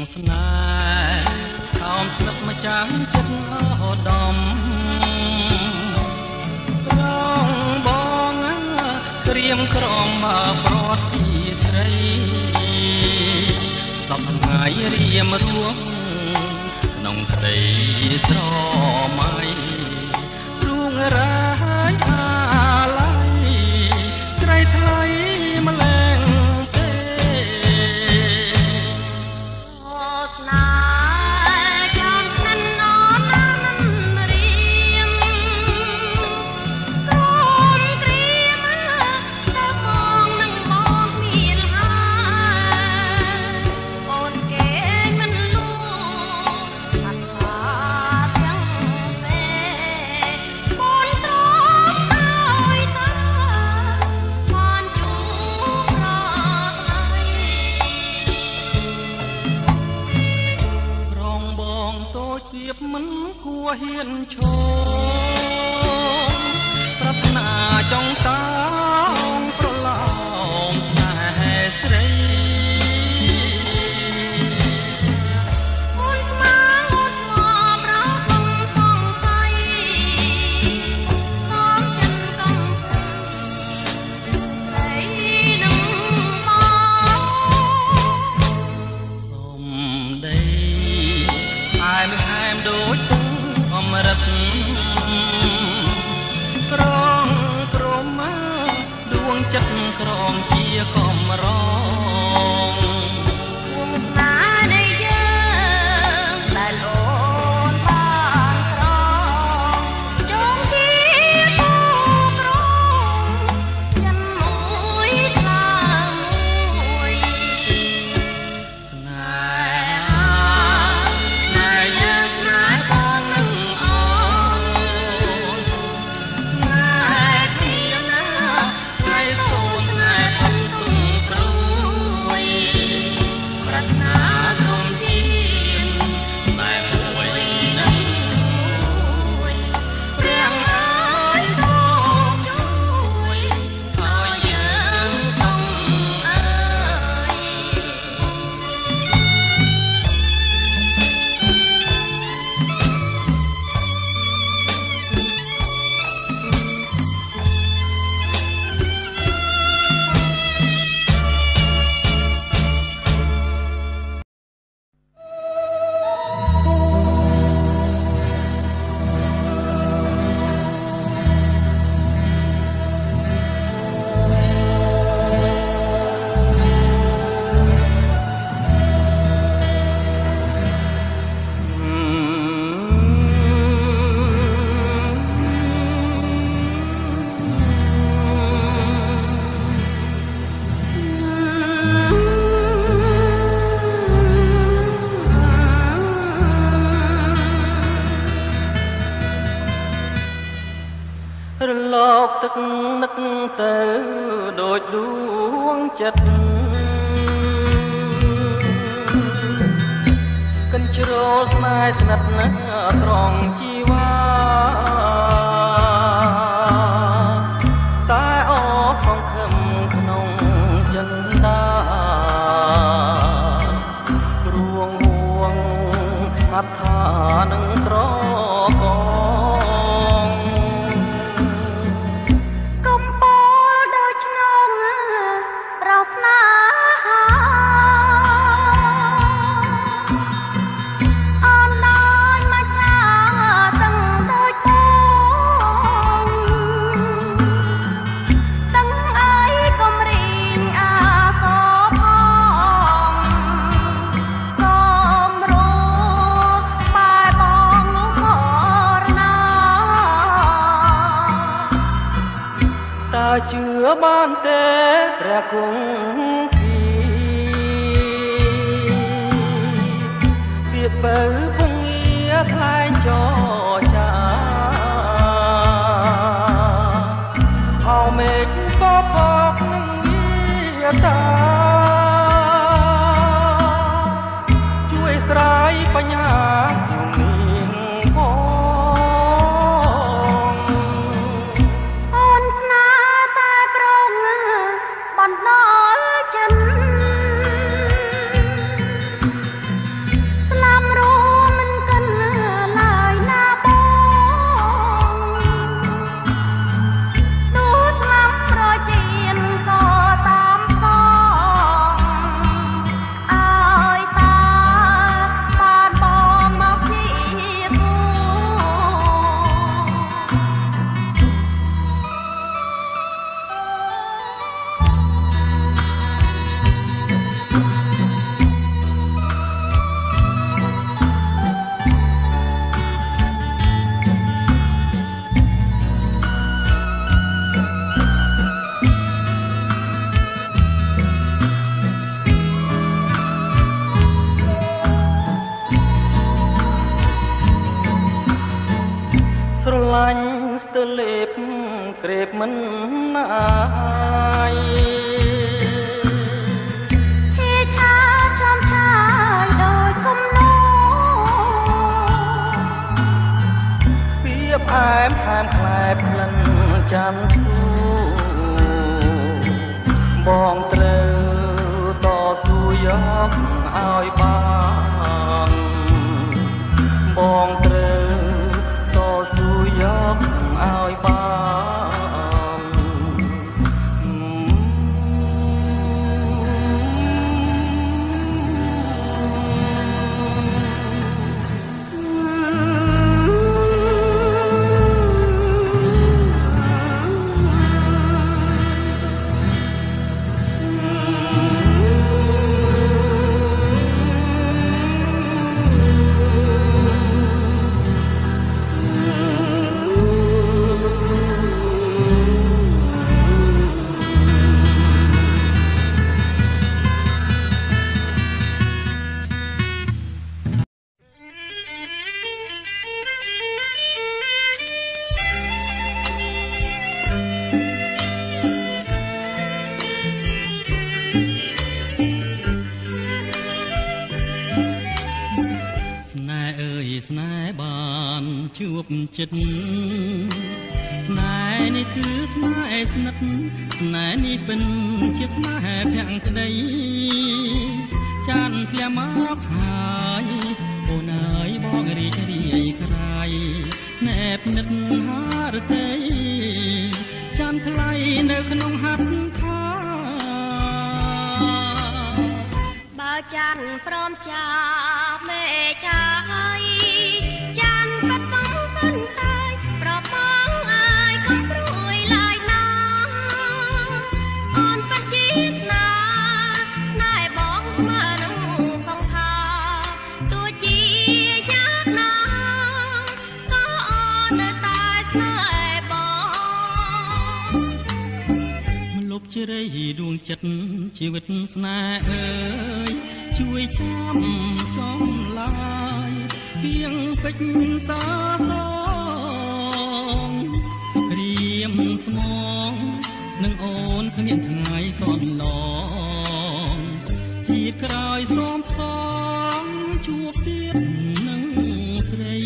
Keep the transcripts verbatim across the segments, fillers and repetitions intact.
ស្នេហ៍ខំស្និទ្ធមកចាំចិត្តអដំរងបងក្រៀមក្រំមកប្រត់ពីស្រីស្លាប់ថ្ងៃរៀមរួងក្នុងក្តីស្រមៃរួងរាយអាឡ័យស្រីថ្លៃម្លែងទេអូស្នេហ៍ចាំស្និទ្ធអូនណាមិនរៀមក្រុមក្រៀមតែមកនឹងមកមានហើយអូនគេមិនលួអត់ថាទាំងទេអូនត្រង់ឲ្យតាបានជួបរកថ្លៃរងបងតូចទៀបមិនគួរហ៊ានឈរប្រាថ្នាចង់តោងប្រឡោមស្នេហ៍ស្រីអូនស្មាអូនស្មោប្រោសងសង្ស័យសំចិនកំស្រីនឹងមកសំដីហែមហែមដូចទឹកអមរិតក្រងក្រមាដួងចិត្តក្រងជាកំរងវងស្នេហ៍នៃយើងដែលអូនបានក្រងចងជាគូក្រងចិនមួយថ្លាមួយស្នេហ៍ស្នេហ៍យើងស្នេហ៍បងនឹងអូនស្នេហ៍គ្នាណាថ្ងៃសូនស្នេហ៍បំទុំព្រួយប្រាថ្នាគុំជាស្នេហ៍មួយនឹងមួយព្រះអើយសូមជួយឲ្យយើងសងអើរលកទឹកនឹកទៅដូចដួងចិត្តកិនជ្រោស្នេហ៍ស្និទ្ធណាស់ត្រង់ជីវ៉ាតែអសង្ឃឹមក្នុងចិន្តារួងហួងអត្ថានឹងត្រកងកំពូលដូចឆ្នងប្រោសស្នេហាអូនដល់មកចាទាំងដូចបងទាំងអីកំរៀងអាសផងសូមរស់បែបងនោះមរណាតើជឿបានទេព្រះគង្គាពាក្យបើពងងារថ្លែងចរចាហៅមេឃបបកនឹងងារតាជួយស្រាយបញ្ហាខ្ញុំនាងផងអូនស្នេហ៍តែប្រងបណ្ដោលចិនលេបក្រេបមិនអាយហេឆាចំឆាយដោយគំនោពីផ្អែមថែមខ្លែបក្លិនចាំធូបងត្រូវតស៊ូយកឲ្យបានបងត្រូវតស៊ូយកឲ្យបានជួបចិត្តស្នេហ៍នេះគឺស្នេហ៍ស្និទ្ធស្នេហ៍នេះเป็นជាស្នេហ៍ភក្តីចានធ្លាមកហើយអូនអើយបងរីករាយក្រៃណែបនិតហារតីចានថ្លៃនៅក្នុងហាត់ខាបើចានព្រមចាប់មេចាយចានបាត់បង់កាន់តែប្របងអាយកុំព្រួយឡើយណាអូនពិតជាស្នេហ៍ស្នេហ៍បងស្មើនឹងសង្ខារទោះជាយากណាក៏អូននៅតែស្នេហ៍បងមិនលុបជ្រៃដួងចិត្តជីវិតស្នេហ៍អើយជួយចាំចំឡាយទៀងពេជ្រសាសងរៀមស្មងនឹងអូនគ្មានថ្ងៃកនឡងជាក្រោយសូមសងជួបទៀតនឹងស្រី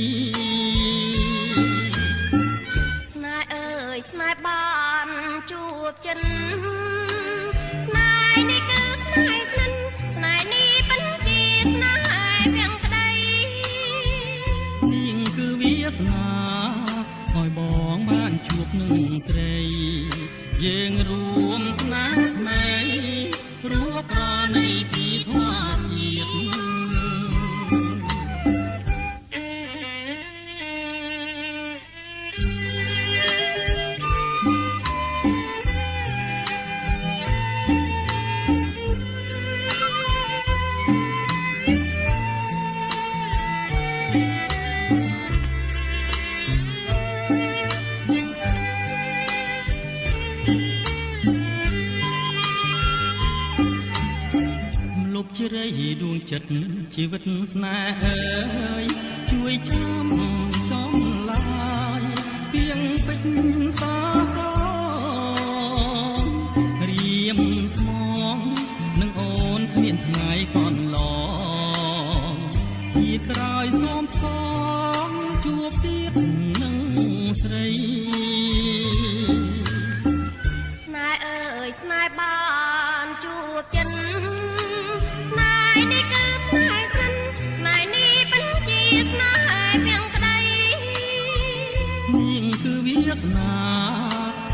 ស្នេហ៍អើយស្នេហ៍បានជួបចិនស្នេហ៍នេះគឺស្នេហ៍ស្និទ្ធស្នេហ៍នេះเป็นជាស្នេហ៍ភក្តីនាងគឺវាសនាឲ្យបងបានជួបនឹងស្រីយើងរួមស្នេហ៍ថ្មីរួបប្រណីពីធម៌ជ្រៃដួងចិត្តជីវិតស្នេហ៍អើយជួយចាំចំឡាយពីងពេជ្រសាសងរៀមស្មងនឹងអូនគ្មានថ្ងៃកនឡងជាក្រោយសូមសងជួបទៀតនឹងស្រីស្នេហ៍អើយស្នេហ៍បានជួបចិននេះគឺស្នេហ៍ស្និទ្ធស្នេហ៍នេះเป็นជាស្នេហ៍ភក្តីនាងគឺវាសនា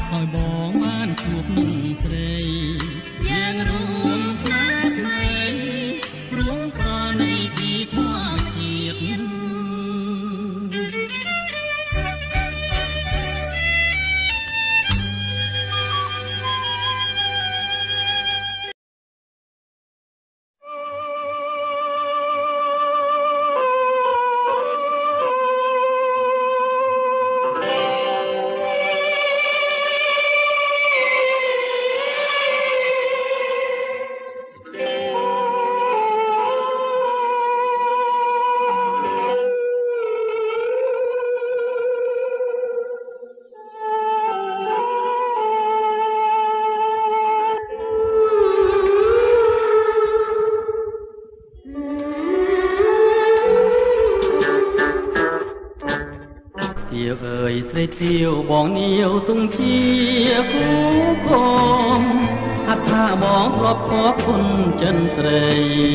ស្រីទាវបងនាវទុំជាគូកមអថាបងធ្លាប់ខកគុណចិនស្រី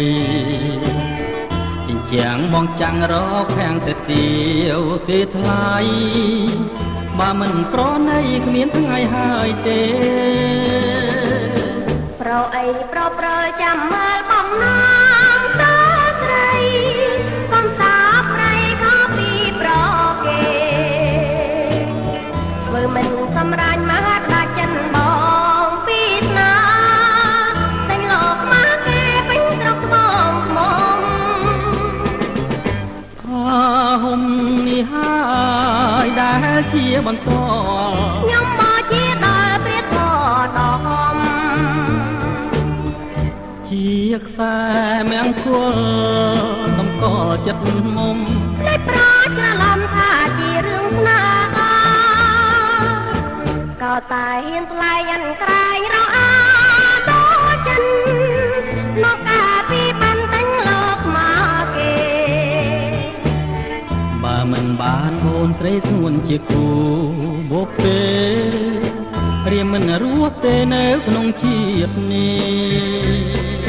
ចិញ្ចាំងបងចាំងរកខាងទៅទាវទេថ្លៃបើមិនប្រណីគ្មានថ្ងៃហើយទេប្រអីប្រព្រើចាំមើលបំណាំតើស្រីកំសាប្រៃខោពីប្រគេធ្វើមិនសម្រាញ់មហាក្តាចិនបងពីស្នាតែងលោកមកគេពេញស្រុកបងខ្មុំអហុំនេះហើយដែលជាបន្តខ្ញុំមកជាដល់ព្រះធម៌ដ៏ហំជាខ្សែមង្គលតម្កល់ចិត្តមុំតែប្រច្រឡំថាជារឿងស្នេហាក៏តែហ៊ានថ្លៃអិនក្រែងរអាដល់ចិនមកកាពីបានតែងលោកមកគេបើមិនបានអូនស្រីស្ងួនជាគូបុព្វេរៀមមិនរស់ទេនៅក្នុងជាតិនេះ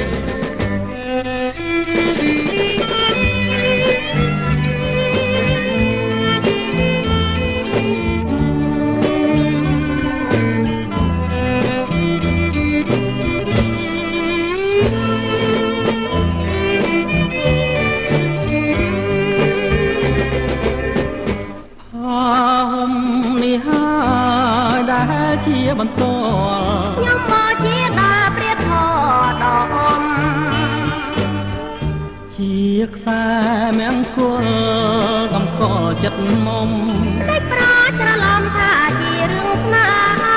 ជាបន្តខ្ញុំមកជាដល់ព្រះធម៌ដ៏អមជាខ្សែមង្គលកំកល់ចិត្តមុំតែប្រច្រឡំថាជារឿងស្នេហា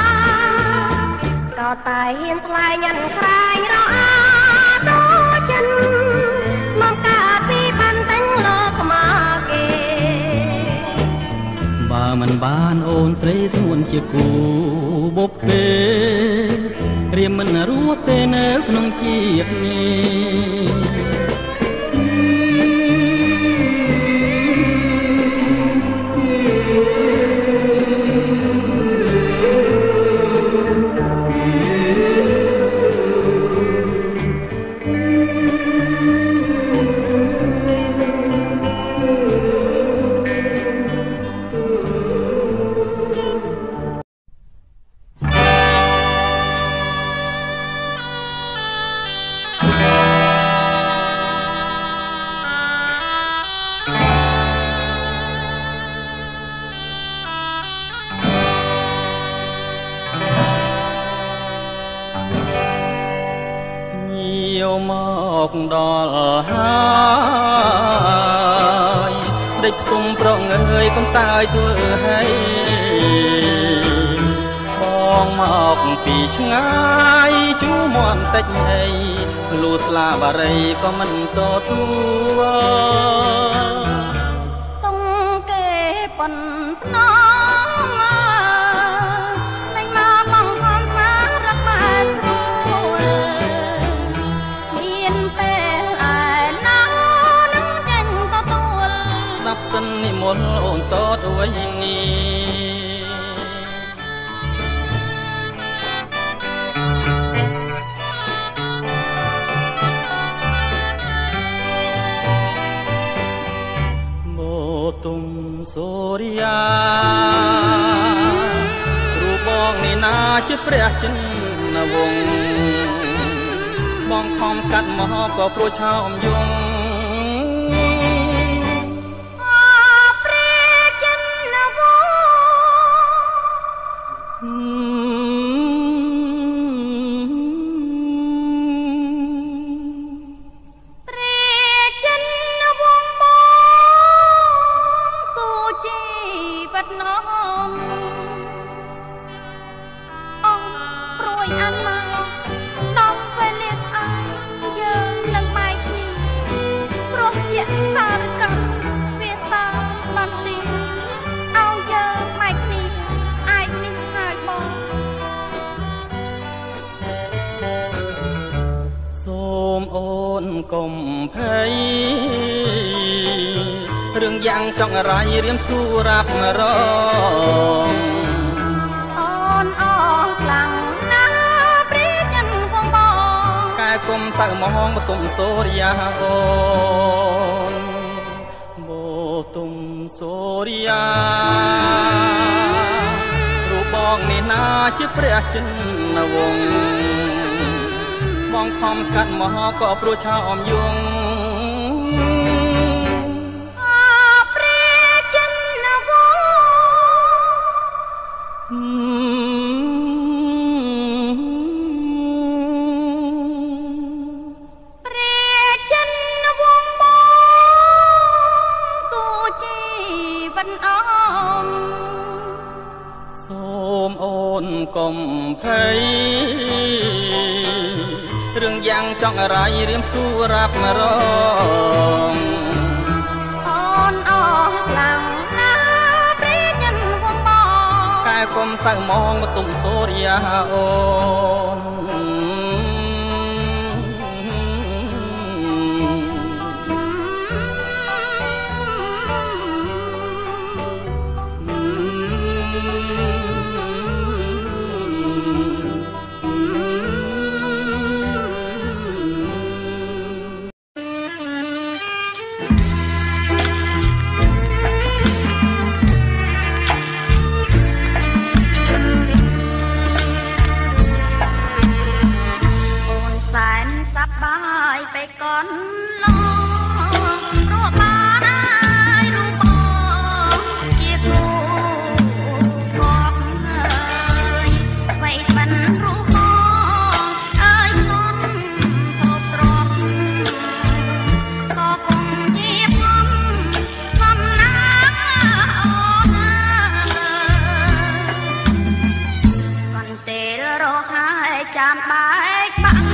ក៏តែហ៊ានថ្លែងអិនក្រែងរអាដល់ចិនមកកាពីបានតែងលោកមកគេបើមិនបានអូនស្រីស្ងួនជាគូបុព្វេរៀមមិនរស់ទេនៅក្នុងជាតិនេះមកដល់ហើយដេចគុំប្រងអើយកុំតើយធ្វើឲ្យបងមកពីឆ្ងាយជូមន់តិចអីលូស្លាបារីក៏មិនតទួលតុងគេប៉ុនភ្នំសិននិមន្តអូនតតអួយនេះមោទុំសូរិយារូបបងនេះណាជាព្រះចិនវង្សបងខំស្កាត់មកក៏ព្រោះឆោមយងកុំភ័យរឿងយ៉ាងចង់រាយរៀមស៊ូរាប់រងអូនអស់ខ្លាំងណាស់ព្រះចិនវងបងកែគុំសៅមហងបទុមសូរិយាអូនបទុមសូរិយារូបបងនេះណាជាព្រះចិនវងបងខំស្កាត់មហោក៏ព្រោះឆោអមយងព្រះចិនវងព្រះចិនវងបងទូជីវិនអមសូមអូនកុំភ័យរឿងយ៉ាងចង់រាយរៀមស៊ូរាប់រងអូនអស់ខ្លាំងណាស់ព្រះចិនវងបងកែគុំសៅមងបទុមសូរិយាអូនไปก่อนลองรู้บ้านไอ้รู้บอกเจ็บรู้บอกเอ้ยไปบันรู้บอกเอ้ยคนพบรอบก็คงเจ็บพ้องคำน้ำก่อนเตลรอหายจามใบบัง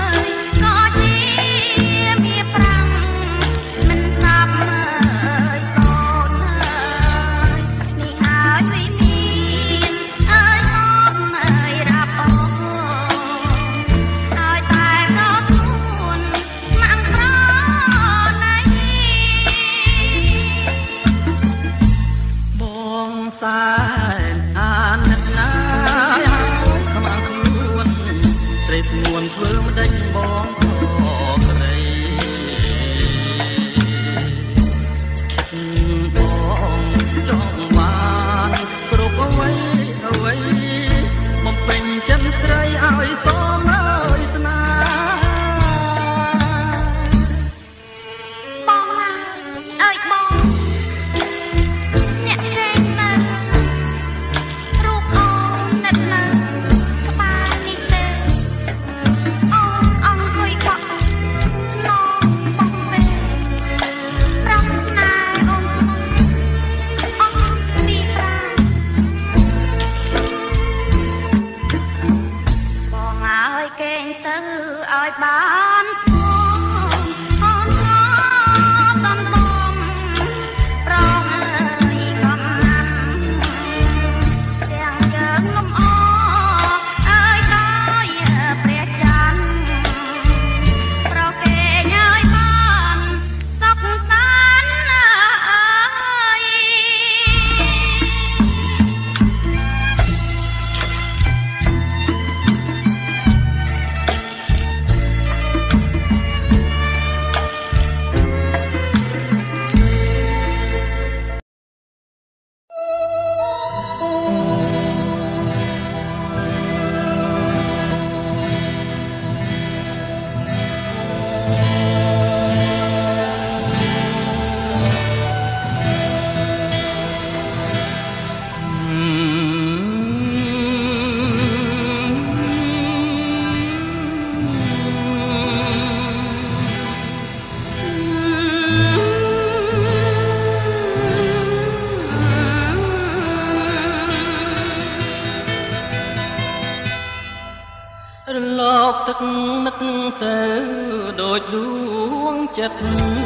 ទឹកនឹកទៅដូចដួងចិត្ត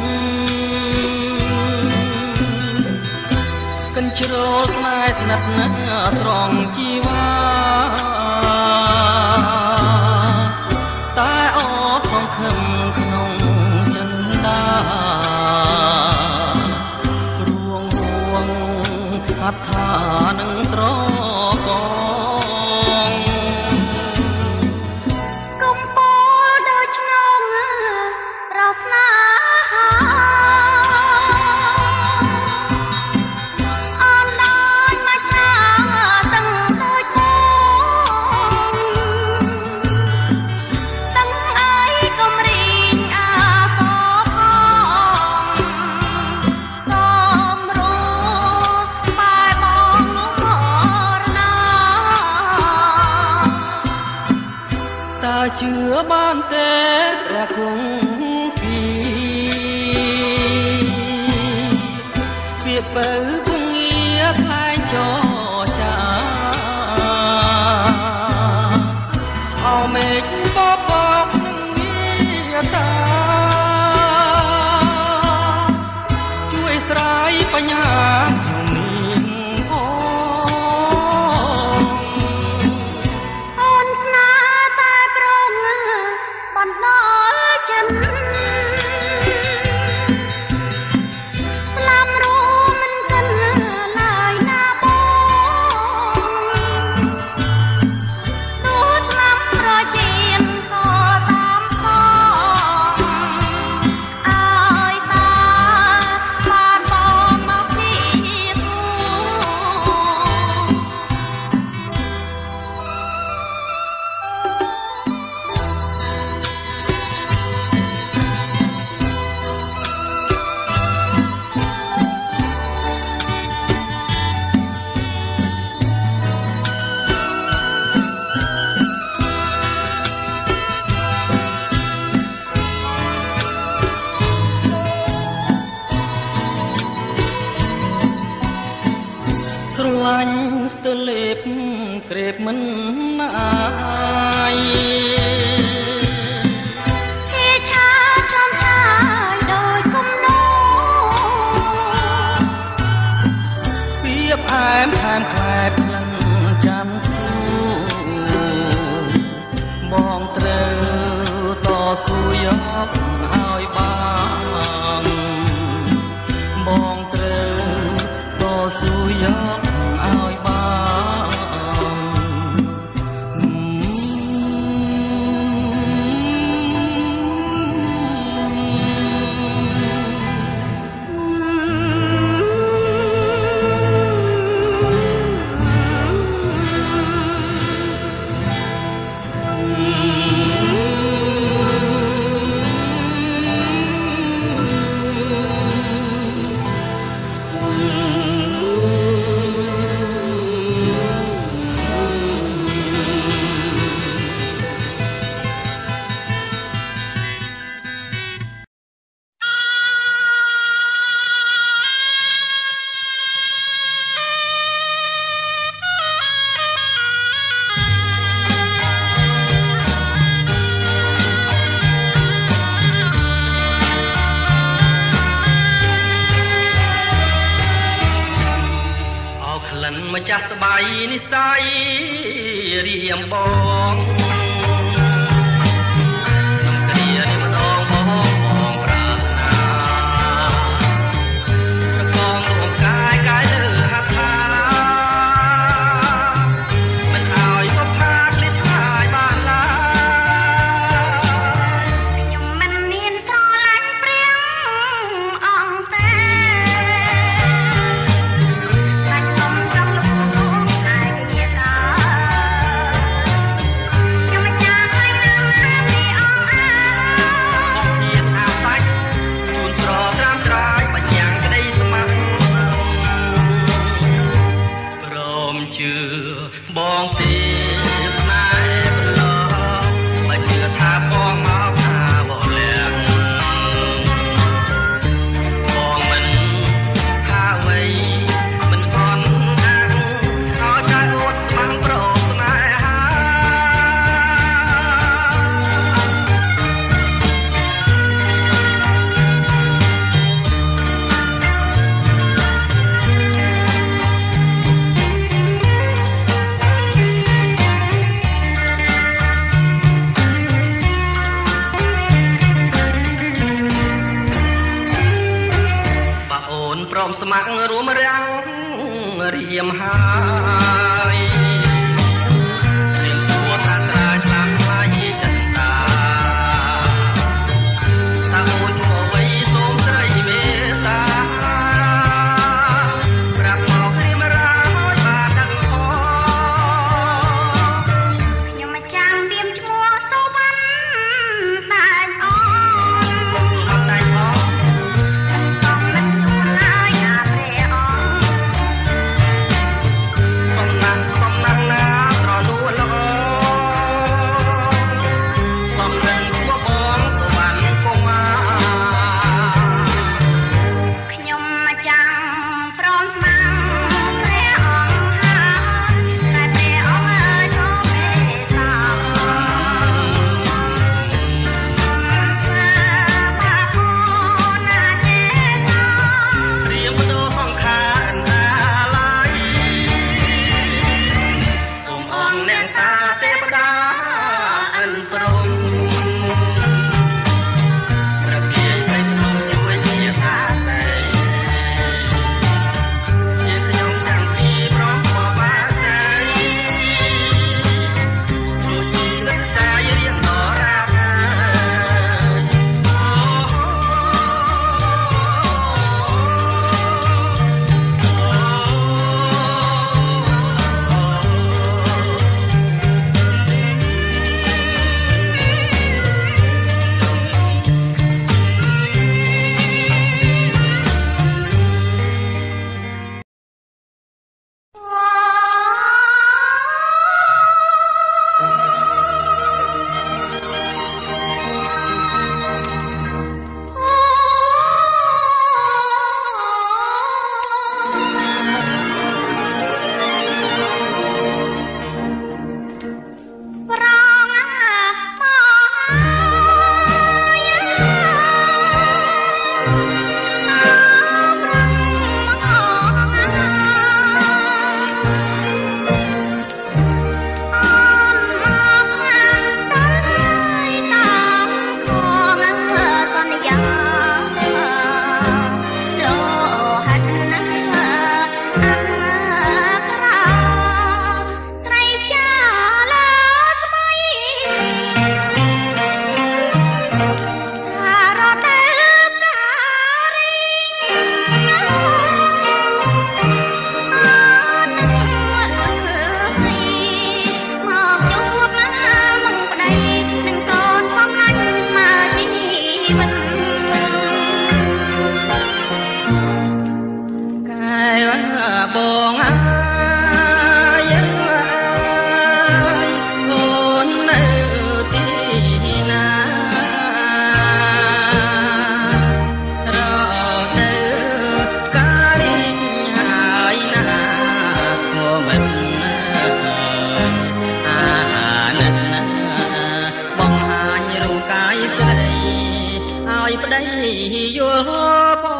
កញ្ជ្រោលស្នេហ៍ស្និទ្ធនឹងស្រងជីវ៉ាតែអសង្ឃឹមក្នុងចិន្តាបានទេព្រះគង់ពីពាក្យបើគង់ងារថ្លែងចរចាអោមេឃបបកនឹងងារតាជួយស្រាយបញ្ហាស្រឡាញ់ស្ទើលេបក្រេបមិនអាយគេឆាចំឆាយដោយគំនោពីបអែមថែមខ្លែបក្លិនចាំគូបងត្រូវតស៊ូយកឲ្យបានបងត្រូវតស៊ូយកឲ្យម្ចាស់ស្បៃនិស័យរៀមបងខ្ញុំគ្រានេះម្ដងបងបងប្រាថ្នាប្រកងរួមកាយកាយលើហត្ថាមិនឲ្យបផាកលេចថ្លៃបានឡើយខ្ញុំមិនមានស្រឡាញ់ព្រាំអង្ទេបងទេស្នេហ៍ប្រឡងបើជឿថាបងមកថាបោះលៀងបងមិនថាអ្វីមិនអន់អាងឲ្យតែអួតស្មាំប្រងស្នេហាព្រមស្ម័គ្ររួមរាំងរៀមហើយរៀមទួថាត្រាយខ្លាំងខ្លាយចិនតាថាអូនជួអ្វីសូមស្រីមេត្តាប្រាប់មករៀមរាឲ្យបានដឹងខខ្ញុំមិនចាំរៀមឈ្មោះសូវ៉ាន់តែអូនតែអូនសំយល់ផង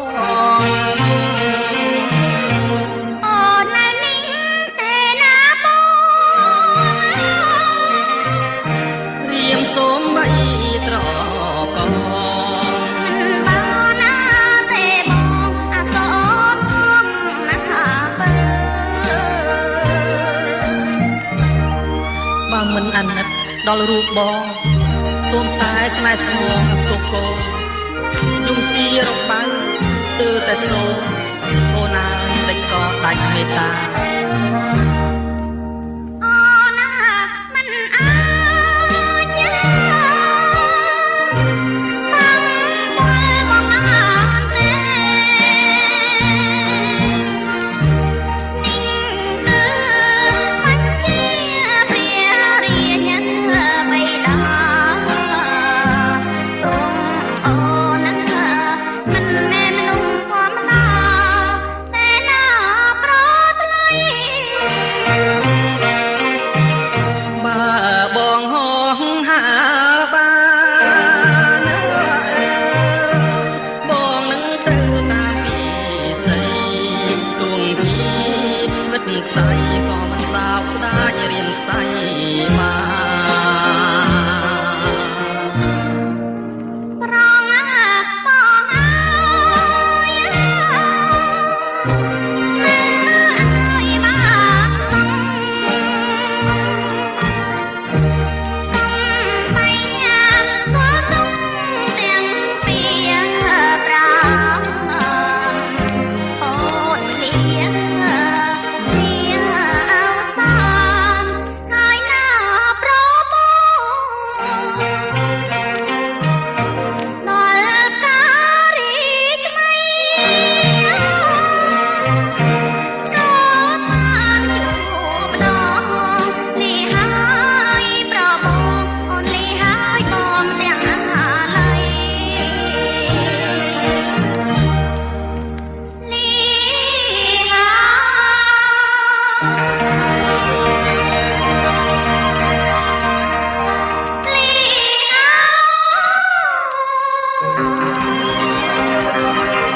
អូននៅនេះទេណាបងរៀមសូមបីត្រកងបងណាទេបងអសរខ្ញុំណាបើបើមិនអាណិតដល់រូបបងសូមតែស្នេហ៍ស្មងសុខកូនយំពីរបាំងទើតែសូមអូនណាតិចក៏ដាច់មេត្តាអូណាមិនអាចបងបងណាទេនេះគឺបញ្ជាព្រះរាជញបៃតាខ្សែក៏មិនសោកស្ដាយរៀនខ្សែមកប្រងបងអើយអើយមកសំបៃញាស្វាទុំទាំងពីប្រាអូនលៀង Thank you.